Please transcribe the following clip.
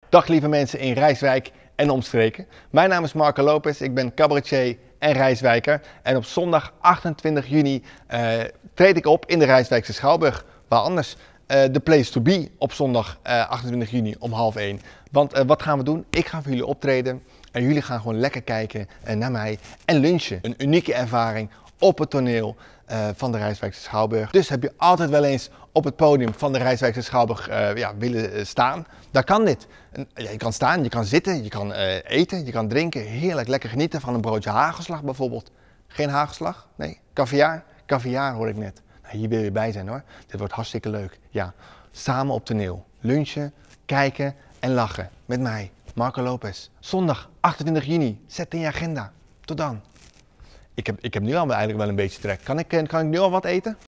Dag lieve mensen in Rijswijk en omstreken. Mijn naam is Marco Lopez, ik ben cabaretier en Rijswijker. En op zondag 28 juni treed ik op in de Rijswijkse Schouwburg. Waar anders? The place to be op zondag 28 juni om 12:30. Want wat gaan we doen? Ik ga voor jullie optreden en jullie gaan gewoon lekker kijken naar mij en lunchen. Een unieke ervaring op het toneel van de Rijswijkse Schouwburg. Dus heb je altijd wel eens op het podium van de Rijswijkse Schouwburg willen staan? Dan kan dit. Je kan staan, je kan zitten, je kan eten, je kan drinken. Heerlijk lekker genieten van een broodje hagelslag bijvoorbeeld. Geen hagelslag? Nee. Caviar? Caviar hoor ik net. Nou, hier wil je bij zijn hoor. Dit wordt hartstikke leuk. Ja, samen op toneel. Lunchen, kijken en lachen. Met mij, Marco Lopez. Zondag 28 juni. Zet in je agenda. Tot dan. Ik heb nu al eigenlijk wel een beetje trek. Kan ik nu al wat eten?